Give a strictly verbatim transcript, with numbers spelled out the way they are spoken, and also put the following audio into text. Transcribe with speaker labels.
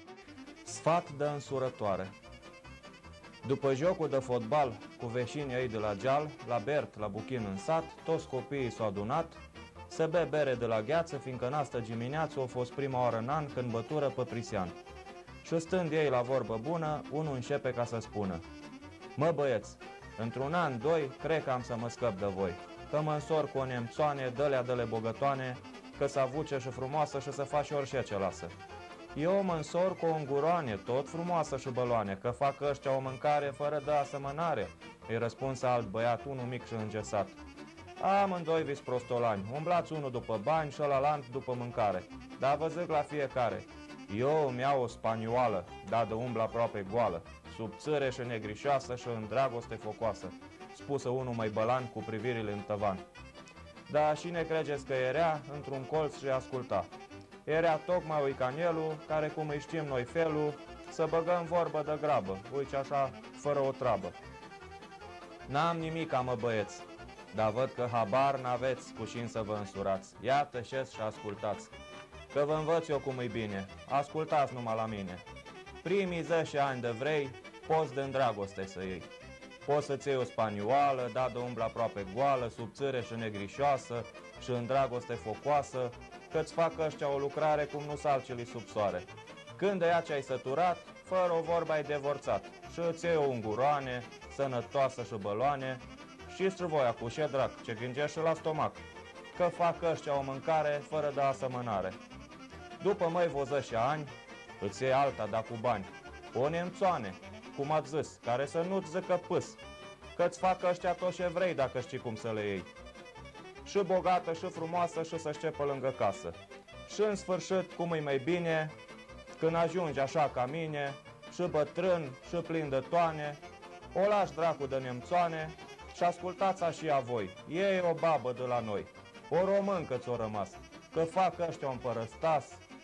Speaker 1: Sfat de însurătoare. După jocul de fotbal cu veșinii ei de la geal, la Bert, la Buchin în sat, toți copiii s-au adunat să bea bere de la gheață, fiindcă în astă dimineață a fost prima oară în an când bătură pe Prisian. Și stând ei la vorbă bună, unul începe ca să spună: mă băieți, într-un an, doi, cred că am să mă scăp de voi, că mă însor cu o nemțoane, dă-le dă-le bogătoane, că să avuce și frumoasă și să faci orice ce lasă. Eu mă însor cu o înguroane, tot frumoasă și băloane, că fac ăștia o mâncare fără de asemănare, îi răspunse alt băiat, unul mic și îngesat. Amândoi vis prostolani, umblați unul după bani și ălalt după mâncare, dar vă zic la fiecare, eu îmi iau o spanioală, dar de umblă aproape goală, subțire și negrișoasă și în dragoste focoasă, spusă unul mai bălan cu privirile în tăvan. Dar și ne credeți că era într-un colț și asculta. Era tocmai uicanelul, care cum îi știm noi felul, să băgăm vorbă de grabă, uiți așa, fără o treabă. N-am nimic, mă băieți, dar văd că habar n-aveți cu șin să vă însurați. Iată, șeți și ascultați, că vă învăț eu cum e bine, ascultați numai la mine. Primii zece ani de vrei, poți de dragoste să iei. Poți să-ți iei o spanioală, da de umblă aproape goală, subțire și negrișoasă și în dragoste focoasă, că-ți fac ăștia o lucrare cum nu salcele sub soare. Când de ea ce-ai săturat, fără o vorbă ai devorțat și îți iei o unguroane, sănătoasă și băloane și străvoia cu ce drac, ce gângești la stomac, că fac ăștia o mâncare fără de asemănare. După măi vozăși ani, îți iei alta, da cu bani, o nemțoane, cum ați zis, care să nu-ți zică pâs, că-ți fac ăștia tot ce vrei dacă știi cum să le iei. Și bogată, și frumoasă, și să șteapă lângă casă. Și în sfârșit, cum e mai bine, când ajungi așa ca mine, și bătrân, și plin de toane, o lași dracu de nemțoane și ascultați-a și a voi. Ei o babă de la noi, o româncă ți-o rămas, că fac ăștia un părăstas,